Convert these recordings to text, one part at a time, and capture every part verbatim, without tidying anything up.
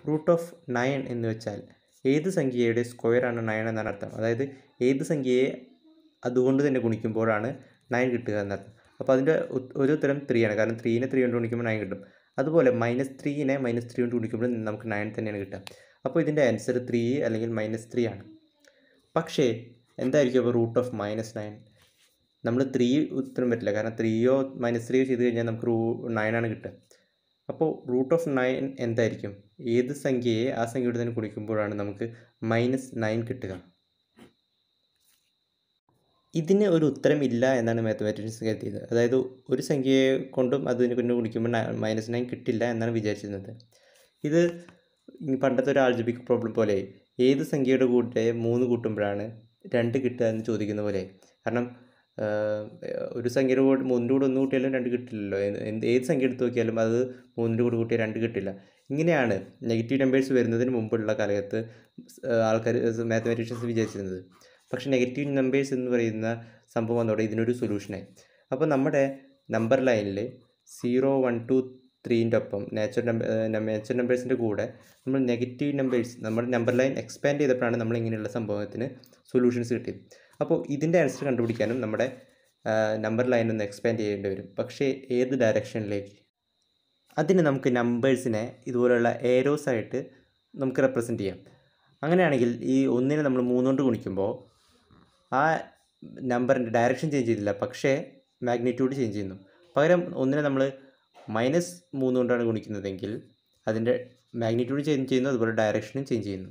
Root of nine എന്ന് വെച്ചാൽ ഏത് സംഖ്യയുടെ സ്ക്വയറാണ് നയൻ എന്നാണ് അർത്ഥം. അതായത് ഏത് സംഖ്യയെ അതുകൊണ്ട് തന്നെ ഗുണിക്കുമ്പോഴാണ് നയൻ കിട്ടുക എന്നർത്ഥം. അപ്പോൾ അതിൻ്റെ ഒരു ഉത്തരം ത്രീ ആണ്. കാരണം ത്രീനെ ത്രീ കൊണ്ട് ഗുണിക്കുമ്പോൾ നയൻ കിട്ടും. അതുപോലെ മൈനസ് ത്രീനെ മൈനസ് ത്രീ കൊണ്ട് ഗുണിക്കുമ്പോൾ നമുക്ക് നയൻ തന്നെയാണ് കിട്ടുക. അപ്പോൾ ഇതിൻ്റെ ആൻസർ ത്രീ അല്ലെങ്കിൽ മൈനസ് ത്രീ ആണ്. പക്ഷേ എന്തായിരിക്കും അപ്പോൾ റൂട്ട് ഓഫ് മൈനസ് നയൻ? നമ്മൾ ത്രീ ഉത്തരം പറ്റില്ല. കാരണം ത്രീയോ മൈനസ് ത്രീയോ ചെയ്ത് കഴിഞ്ഞാൽ നമുക്ക് റൂ നയനാണ് കിട്ടുക. അപ്പോൾ റൂട്ട് ഓഫ് നയൻ എന്തായിരിക്കും? ഏത് സംഖ്യയെ ആ സംഖ്യയോട് തന്നെ ഗുണിക്കുമ്പോഴാണ് നമുക്ക് മൈനസ് നയൻ കിട്ടുക. ഇതിന് ഒരു ഉത്തരം ഇല്ല എന്നാണ് മാത്തമാറ്റിക്സ് കരുതിയത്. അതായത് ഒരു സംഖ്യയെ കൊണ്ടും അതിനെ കൊണ്ട് ഗുണിക്കുമ്പോൾ മൈനസ് നയൻ കിട്ടില്ല എന്നാണ് വിചാരിച്ചിരുന്നത്. ഇത് പണ്ടത്തെ ഒരു ആൾജിബ്രിക് പ്രോബ്ലം പോലെ ഏത് സംഖ്യയുടെ കൂടെ മൂന്ന് കൂട്ടുമ്പോഴാണ് രണ്ട് കിട്ടുക എന്ന് ചോദിക്കുന്ന പോലെ. കാരണം ഒരു സംഖ്യയുടെ കൂടെ മൂന്നിൻ്റെ കൂടെ ഒന്ന് കൂട്ടിയാലും രണ്ട് കിട്ടില്ലല്ലോ. എന്ത് ഏത് സംഖ്യ എടുത്ത് നോക്കിയാലും അത് മൂന്നിൻ്റെ കൂടെ കൂട്ടിയാൽ രണ്ട് കിട്ടില്ല. ഇങ്ങനെയാണ് നെഗറ്റീവ് നമ്പേഴ്സ് വരുന്നതിന് മുമ്പുള്ള കാലത്ത് ആൾക്കാർ മാത്തമാറ്റീഷ്യൻസ് വിചാരിച്ചിരുന്നത്. പക്ഷേ നെഗറ്റീവ് നമ്പേഴ്സ് എന്ന് പറയുന്ന സംഭവം വന്നതോടെ ഇതിനൊരു സൊല്യൂഷനായി. അപ്പോൾ നമ്മുടെ നമ്പർ ലൈനിൽ സീറോ വൺ ടു ത്രീൻ്റെ ഒപ്പം നാച്ചുറൽ നമ്പർ നാച്ചുറൽ നമ്പേഴ്സിൻ്റെ കൂടെ നമ്മൾ നെഗറ്റീവ് നമ്പേഴ്സ് നമ്മുടെ നമ്പർ ലൈൻ എക്സ്പാൻഡ് ചെയ്തപ്പോഴാണ് നമ്മൾ ഇങ്ങനെയുള്ള സംഭവത്തിന് സൊല്യൂഷൻസ് കിട്ടിയത്. അപ്പോൾ ഇതിൻ്റെ ആൻസർ കണ്ടുപിടിക്കാനും നമ്മുടെ നമ്പർ ലൈൻ ഒന്ന് എക്സ്പാൻഡ് ചെയ്യേണ്ടി വരും. പക്ഷേ ഏത് ഡയറക്ഷനിലേക്ക്? അതിന് നമുക്ക് നമ്പേഴ്സിനെ ഇതുപോലുള്ള ഏരോസ് ആയിട്ട് നമുക്ക് റെപ്രസെൻറ്റ് ചെയ്യാം. അങ്ങനെയാണെങ്കിൽ ഈ ഒന്നിനെ നമ്മൾ മൂന്നുകൊണ്ട് ഗുണിക്കുമ്പോൾ ആ നമ്പറിൻ്റെ ഡയറക്ഷൻ ചേഞ്ച് ചെയ്തില്ല, പക്ഷേ മാഗ്നിറ്റ്യൂഡ് ചേഞ്ച് ചെയ്യുന്നു. പകരം ഒന്നിനെ നമ്മൾ മൈനസ് മൂന്ന് കൊണ്ടാണ് ഗുണിക്കുന്നതെങ്കിൽ അതിൻ്റെ മാഗ്നിറ്റ്യൂഡ് ചേഞ്ച് ചെയ്യുന്നു, അതുപോലെ ഡയറക്ഷനും ചേഞ്ച് ചെയ്യുന്നു.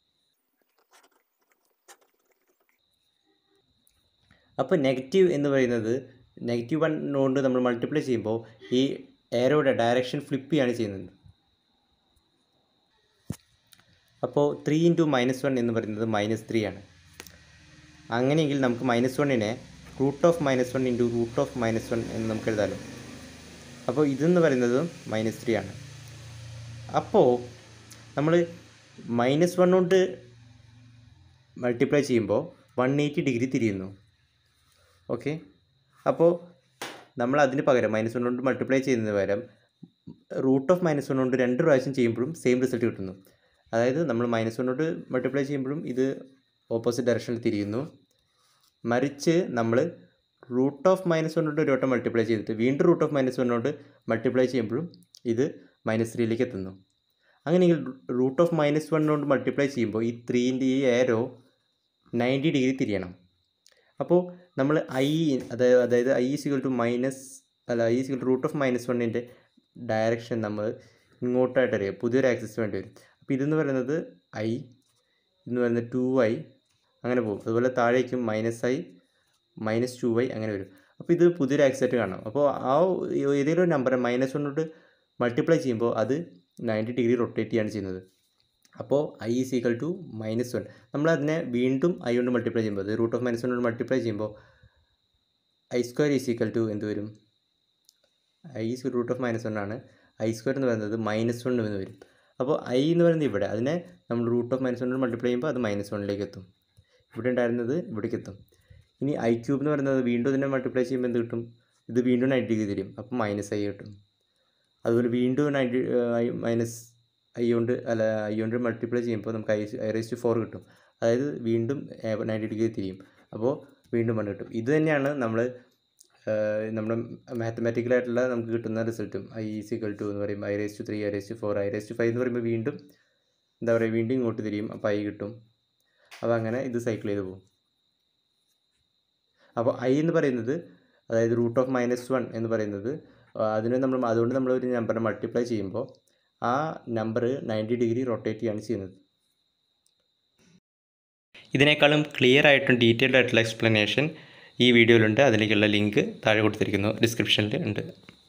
അപ്പോൾ നെഗറ്റീവ് എന്ന് പറയുന്നത് നെഗറ്റീവ് വൺ കൊണ്ട് നമ്മൾ മൾട്ടിപ്ലൈ ചെയ്യുമ്പോൾ ഈ ഏരോയുടെ ഡയറക്ഷൻ ഫ്ലിപ്പ് ചെയ്യാണ് ചെയ്യുന്നത്. അപ്പോൾ ത്രീ ഇൻറ്റു മൈനസ് വൺ എന്ന് പറയുന്നത് മൈനസ് ത്രീ ആണ്. അങ്ങനെയെങ്കിൽ നമുക്ക് മൈനസ് വണ്ണിനെ root of minus one into root of minus one എന്ന് നമുക്ക് എഴുതാമല്ലോ. അപ്പോൾ ഇതെന്ന് പറയുന്നതും മൈനസ് ത്രീ ആണ്. അപ്പോൾ നമ്മൾ മൈനസ് വൺ കൊണ്ട് മൾട്ടിപ്ലൈ ചെയ്യുമ്പോൾ വൺ എയ്റ്റി ഡിഗ്രി തിരിയുന്നു. ഓക്കെ, അപ്പോൾ നമ്മൾ അതിന് പകരം മൈനസ് വൺ കൊണ്ട് മൾട്ടിപ്ലൈ ചെയ്യുന്നതിന് പകരം റൂട്ട് ഓഫ് മൈനസ് വൺ കൊണ്ട് രണ്ട് പ്രാവശ്യം ചെയ്യുമ്പോഴും സെയിം റിസൾട്ട് കിട്ടുന്നു. അതായത് നമ്മൾ മൈനസ് വൺ കൊണ്ട് മൾട്ടിപ്ലൈ ചെയ്യുമ്പോഴും ഇത് ഓപ്പോസിറ്റ് ഡയറക്ഷനിൽ തിരിയുന്നു. മറിച്ച് നമ്മൾ റൂട്ട് ഓഫ് മൈനസ് വൺ കൊണ്ട് ഒരു വട്ടം മൾട്ടിപ്ലൈ ചെയ്തിട്ട് വീണ്ടും റൂട്ട് ഓഫ് മൈനസ് വൺ കൊണ്ട് മൾട്ടിപ്ലൈ ചെയ്യുമ്പോഴും ഇത് മൈനസ് ത്രീയിലേക്ക് എത്തുന്നു. അങ്ങനെയെങ്കിൽ റൂട്ട് ഓഫ് മൈനസ് വൺ കൊണ്ട് മൾട്ടിപ്ലൈ ചെയ്യുമ്പോൾ ഈ ത്രീൻ്റെ ഈ ഏരോ നയൻറ്റി ഡിഗ്രി തിരിയണം. അപ്പോൾ നമ്മൾ ഐ അതായത് അതായത് I is equal to minus അല്ല I is equal to root of minus വണ്ണിൻ്റെ ഡയറക്ഷൻ നമ്മൾ ഇങ്ങോട്ടായിട്ട് അറിയാം, പുതിയൊരു ആക്സിസ് വേണ്ടി വരും. അപ്പോൾ ഇതെന്ന് പറയുന്നത് ഐ, ഇതെന്ന് പറയുന്നത് ടു ഐ, അങ്ങനെ പോകും. അതുപോലെ താഴേക്കും minus I minus two I അങ്ങനെ വരും. അപ്പോൾ ഇത് പുതിയൊരു ആക്സിസായിട്ട് കാണാം. അപ്പോൾ ആ ഏതെങ്കിലും ഒരു നമ്പറെ മൈനസ് വണ്ണോട്ട് മൾട്ടിപ്ലൈ ചെയ്യുമ്പോൾ അത് നയൻറ്റി ഡിഗ്രി റൊട്ടേറ്റ് ചെയ്യാണ് ചെയ്യുന്നത്. അപ്പോൾ I is equal to minus one. നമ്മളതിനെ വീണ്ടും ഐ കൊണ്ട് മൾട്ടിപ്ലൈ ചെയ്യുമ്പോൾ അത് റൂട്ട് ഓഫ് മൈനസ് വൺ കൊണ്ട് മൾട്ടിപ്ലൈ ചെയ്യുമ്പോൾ I square is equal to എന്ത് വരും? I is root of minus one ആണ്. ഐ സ്ക്വയർ എന്ന് പറയുന്നത് മൈനസ് വൺ എന്ന് വരും. അപ്പോൾ ഐ എന്ന് പറയുന്നത് ഇവിടെ, അതിനെ നമ്മൾ റൂട്ട് ഓഫ് മൈനസ് വൺ കൊണ്ട് മൾട്ടിപ്ലൈ ചെയ്യുമ്പോൾ അത് മൈനസ് വണ്ണിലേക്ക് എത്തും. ഇവിടെ ഉണ്ടായിരുന്നത് ഇവിടേക്ക് എത്തും. ഇനി ഐ ക്യൂബ് എന്ന് പറയുന്നത് വീണ്ടും ഇതിനെ മൾട്ടിപ്ലൈ ചെയ്യുമ്പോൾ എന്ത് കിട്ടും? ഇത് വീണ്ടും നയൻറ്റി ഡിഗ്രി തരും. അപ്പോൾ മൈനസ് ഐ കിട്ടും. അതുപോലെ വീണ്ടും നയൻറ്റി ഐ മൈനസ് ഐ കൊണ്ട് അല്ല ഐ കൊണ്ട് മൾട്ടിപ്ലൈ ചെയ്യുമ്പോൾ നമുക്ക് I I raise to four കിട്ടും. അതായത് വീണ്ടും നയൻറ്റി ഡിഗ്രി തിരിയും. അപ്പോൾ വീണ്ടും വൺ കിട്ടും. ഇത് തന്നെയാണ് നമ്മൾ നമ്മുടെ മാത്തമാറ്റിക്കലായിട്ടുള്ള നമുക്ക് കിട്ടുന്ന റിസൾട്ടും. ഐ ഈസ് ഈക്വൽ ടു എന്ന് പറയുമ്പോൾ I raise to three, I raise to four, I raise to five എന്ന് പറയുമ്പോൾ വീണ്ടും എന്താ പറയുക വീണ്ടും ഇങ്ങോട്ട് തിരിയും. അപ്പോൾ ഐ കിട്ടും. അപ്പോൾ അങ്ങനെ ഇത് സൈക്കിൾ ചെയ്ത് പോകും. അപ്പോൾ ഐ എന്ന് പറയുന്നത് അതായത് റൂട്ട് ഓഫ് മൈനസ് വൺ എന്ന് പറയുന്നത് അതിന് നമ്മൾ അതുകൊണ്ട് നമ്മൾ ഒരു നമ്പറിനെ മൾട്ടിപ്ലൈ ചെയ്യുമ്പോൾ ആ നമ്പർ നയൻറ്റി ഡിഗ്രി റൊട്ടേറ്റ് ചെയ്യാണ് ചെയ്യുന്നത്. ഇതിനേക്കാളും ക്ലിയർ ആയിട്ടും ഡീറ്റെയിൽഡ് ആയിട്ടുള്ള എക്സ്പ്ലനേഷൻ ഈ വീഡിയോയിലുണ്ട്. അതിലേക്കുള്ള ലിങ്ക് താഴെ കൊടുത്തിരിക്കുന്നു, ഡിസ്ക്രിപ്ഷനിൽ ഉണ്ട്.